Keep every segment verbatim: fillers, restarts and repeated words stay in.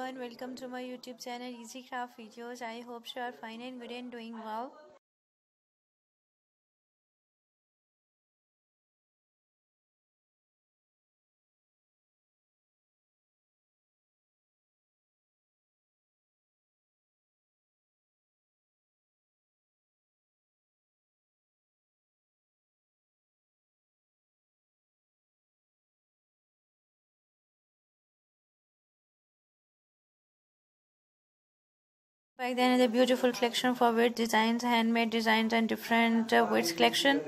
everyone, welcome to my YouTube channel Easy Craft Videos. I hope you are fine and good and doing well. Back then, the beautiful collection for weird designs, handmade designs, and different uh, weights collection.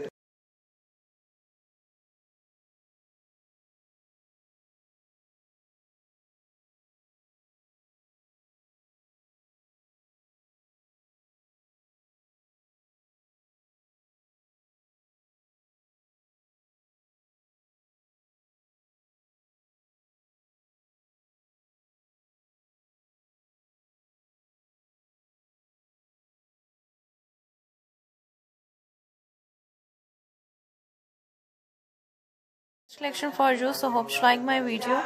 Collection for you. So hope you like my video.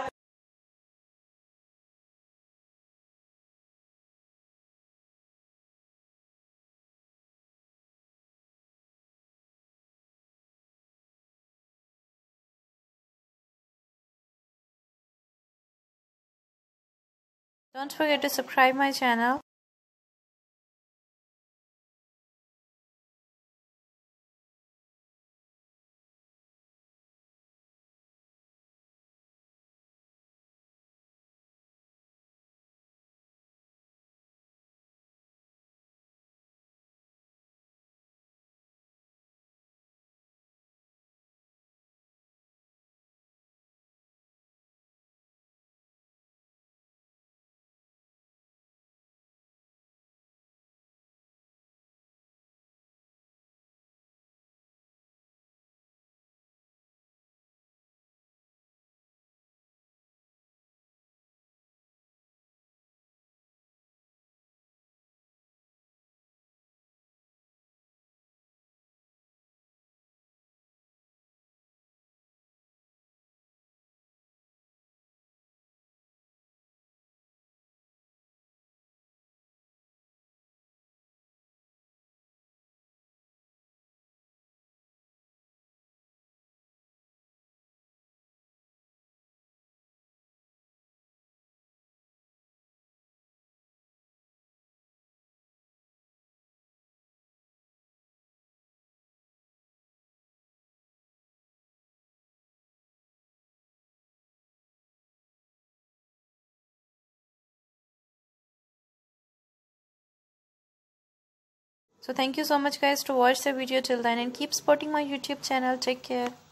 Don't forget to subscribe my channel. So thank you so much guys to watch the video till then and keep supporting my YouTube channel. Take care.